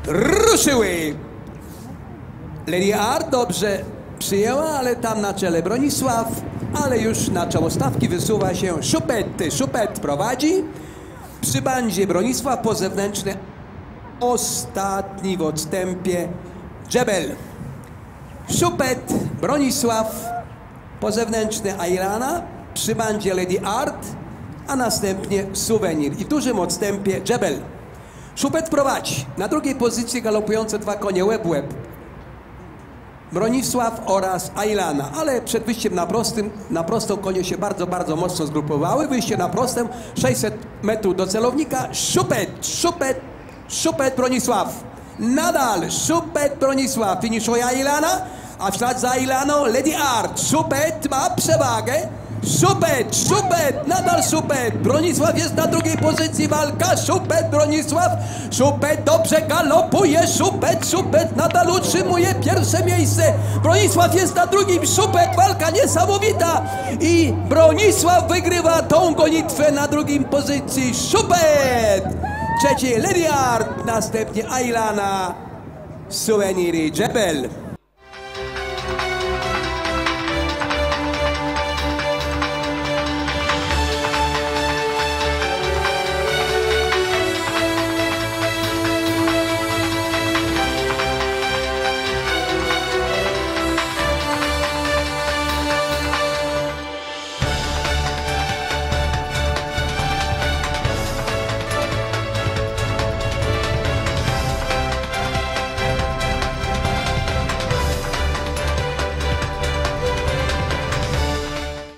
ruszyły. Lady Art dobrze przyjęła, ale tam na czele Bronisław, ale już na czoło stawki wysuwa się Szupet. Szupet prowadzi. Przy bandzie Bronisław, po zewnętrzne ostatni w odstępie Dżebel. Szupet, Bronisław, po zewnętrzne Ailana, przy bandzie Lady Art, a następnie Suwenir i w dużym odstępie Dżebel. Szupet prowadzi. Na drugiej pozycji galopujące dwa konie łeb w łeb. Bronisław oraz Ailana, ale przed wyjściem na prostą konie się bardzo mocno zgrupowały. Wyjście na prostą, 600 metrów do celownika. Szupet, Bronisław. Nadal Szupet, Bronisław. Finiszuje Ailana, a w ślad za Ailaną Lady Art. Szupet ma przewagę. Szupet, nadal Szupet. Bronisław jest na drugiej pozycji, walka. Szupet, Bronisław. Szupet dobrze galopuje. Szupet nadal utrzymuje pierwsze miejsce. Bronisław jest na drugim. Szupet, walka niesamowita. I Bronisław wygrywa tą gonitwę na drugim pozycji. Szupet. Trzeci Lady Art, następnie Ailana, Suwenir i Dżebel.